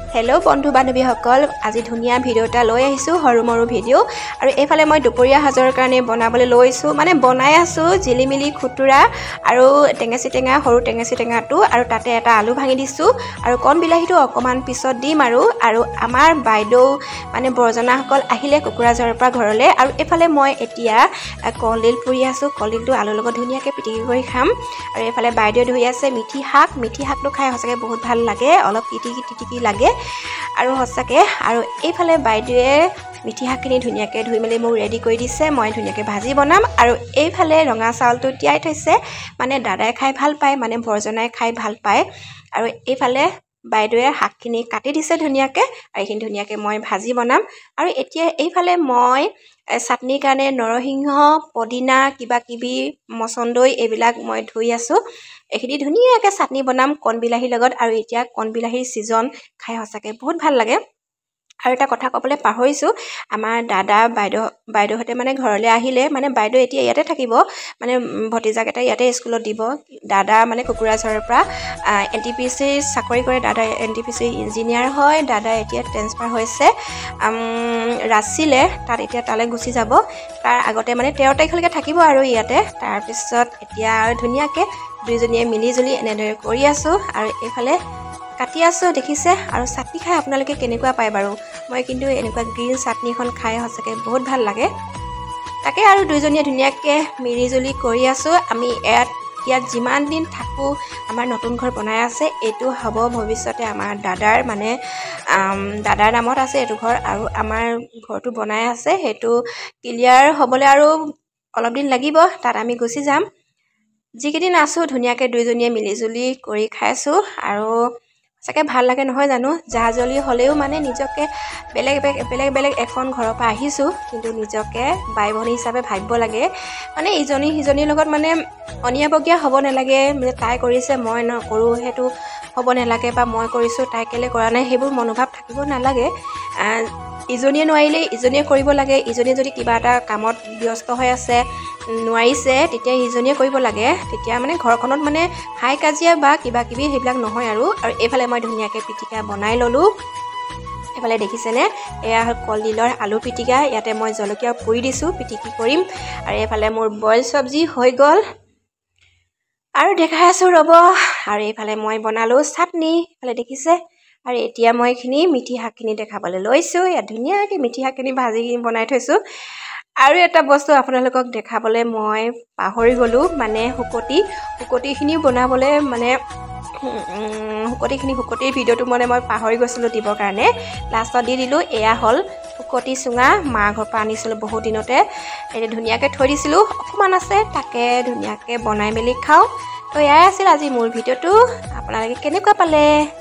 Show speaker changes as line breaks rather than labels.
hello बंधु बान्धवीসকল আজি ধুনিয়া ভিডিও এটা লৈ আহিছো হৰুমৰু ভিডিও আৰু এইফালে মই দুপৰীয়া হাজৰ কাৰণে বনাবলৈ লৈছো মানে বনাই আছো জিলিমিলি খুতুৰা আৰু টেঙেচি টেঙা হৰু টেঙেচি টেঙাটো আৰু তাতে এটা আলু ভাঙি দিছো আৰু কণ বিলাহীটো অকমান পিছত দিম আৰু আমাৰ বাইদেউ মানে বৰজনাসকল আহিলে কুকুৰাজৰৰ পৰা ঘৰলে আৰু এইফালে মই এতিয়া কলডিল পুৰি আছো কলডিলটো আলুৰ লগত ধুনিয়াকে পিটিকি কৰি খাম আৰু এইফালে বাইদেউ ধুই আছে মিঠি শাকটো খাই হসকে বহুত ভাল লাগে অলপ টিটিকি লাগে আৰু হসকে আৰু এইফালে বাইদেউৱে মিঠি শাকখিনি ধুনিয়াকে ধুই মেলি মোক ৰেডি কৰি দিছে মই ধুনিয়াকে ভাজি বনাম আৰু এইফালে ৰঙা চাউলটো তিয়াই থৈছে মানে দাদাই খাই ভাল পায় মানে বৰজনাই খাই ভাল পায় আৰু এইফালে বাইদেউৱে শাকখিনি কাটি দিছে ধুনিয়াকে আৰু এইখিনি ধুনিয়াকে মই ভাজি বনাম আৰু এতিয়া এইফালে মই চাটনিৰ কাৰণে নৰসিংহ পদিনা কিবা কিবি মছন্দৈ এইবিলাক মই ধুই আছো এখিনি ধুনিয়াকে চাটনি বনাম কণ বিলাহীৰ লগত আৰু এতিয়া কণ বিলাহীৰ সিজন খাই হসকে বহুত ভাল লাগে আৰু এটা কথা কবলৈ পাহৰিছো আমাৰ দাদা বাইদেউহতে মানে ঘৰলে আহিলে মানে বাইদেউ এতিয়া ইয়াতে থাকিব মানে ভতিজাকেটা ইয়াতে স্কুলত দিব দাদা মানে কুকুৰাঝৰৰ পৰা এনটিপিসি চাকৰি কৰে দাদা এনটিপিসি ইঞ্জিনিয়াৰ হয় দাদা এতিয়া ট্ৰান্সফাৰ হৈছে ৰাছিলে তাত এতিয়া তালে গুচি যাব তাৰ আগতে মানে 13 তাৰিখলৈকে থাকিব আৰু ইয়াতে তাৰ পিছত এতিয়া ধুনিয়াকে দুইজনীয়ে মিলি জুলি এনেদৰে কৰি আছো আৰু এইফালে কাটি আছো দেখিছে আৰু চাটনি খাই আপোনালোকে কেনেকুৱা পায় বাৰু মই কিন্তু এনেকুৱা গ্ৰীন চাটনিখন খাই হসকে বহুত ভাল লাগে তাকে আৰু দুইজনীয়ে ধুনিয়াকে মিলি জুলি কৰি আছো আমি ইয়াত যিমান দিন থাকো আমাৰ নতুন ঘৰ বনাই আছে এটো হ'ব ভৱিষ্যতে আমাৰ দাদাৰ মানে দাদাৰ নামত আছে এটো ঘৰ আৰু আমাৰ ঘৰটো বনাই আছে হেতু ক্লিয়াৰ হ'বলে আৰু অলপ দিন লাগিব তাত আমি গুচি যাম যিকেদিন আছো ধুনিয়াকে দুইজনীয়ে মিলি জুলি কৰি খাইছো আৰু সকে ভাল লাগে নহয় জানো জাজলি হলেও মানে নিজকে বেলেগ এখন ঘৰৰ পৰা আহিছো কিন্তু নিজকে বাই ভনী হিচাপে ভাবিব লাগে মানে ইজনী হিজনীৰ লগত মানে অনিয়াবগীয়া হ'ব নালাগে মানে তাই কৰিছে মই নকৰো হেতু হ'ব নালাগে বা মই কৰিছো তাই কেলে কৰা নাই হেবোৰ মনোভাৱ থাকিব নালাগে ইজনীয়ে নোৱাৰিলে ইজনীয়ে কৰিব লাগে ইজনীয়ে যদি কিবা এটা কামত ব্যস্ত হৈ আছে নোৱাৰিছে তেতিয়া ইজনীয়ে কৰিব লাগে তেতিয়া মানে ঘৰখনত মানে হাই কাজিয়া বা কিবা কিবি হেবিলাক নহয় আৰু এইফালে মই ধুনিয়াকে পিটিকা বনাই ললো এফালে দেখিছেনে এয়া কলডিলৰ আলু পিটিকা ইয়াতে মই জলকীয়া পুৰি দিছো পিটিকি কৰিম আৰু এইফালে মোৰ বইল সবজি হৈ গল আৰু দেখাই আছো ৰব আৰু এইফালে মই বনালো চাটনি এফালে দেখিছে আৰু এতিয়া মই খিনি মিঠি শাকখিনি দেখাবলৈ লৈছো ইয়া ধুনিয়াকে মিঠি শাকখিনি ভাজি বনাই থৈছো আৰু এটা বস্তু আপোনালোকক দেখাবলৈ মই পাহৰি গলো মানে হুকটিখিনি বনাবলৈ মানে হুকটিৰ ভিডিওটো মানে মই পাহৰি গৈছিলো দিবৰ কাৰণে লাষ্টত দি দিলো এয়া হল হুকটি চুঙা মা ঘৰ পৰা আনিছিলো বহুত দিনতে এটা ধুনিয়াকে থৈ দিছিলো অকমান আছে তাকে ধুনিয়াকে বনাই মেলি খাও তো এয়াই আছিল আজি মোৰ ভিডিওটো আপোনালোকে কেনেকুৱা পালে